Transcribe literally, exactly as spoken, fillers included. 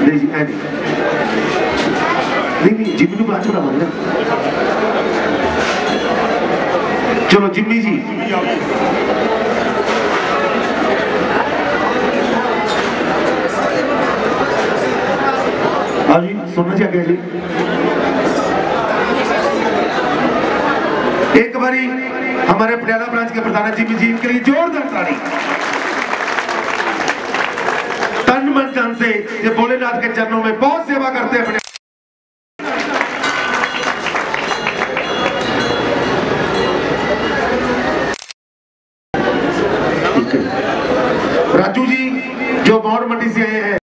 नहीं जी, नहीं नहीं नहीं जिम्मी बात चला मांगे। चलो जिम्मी जी हाँ जी सुनना चाहिए जी। एक बारी हमारे पटियाला ब्रांच के प्रधान जिम्मी जी इनके लिए जोरदार ताली। तन मन धन से ये भोलेनाथ के चरणों में बहुत सेवा करते हैं अपने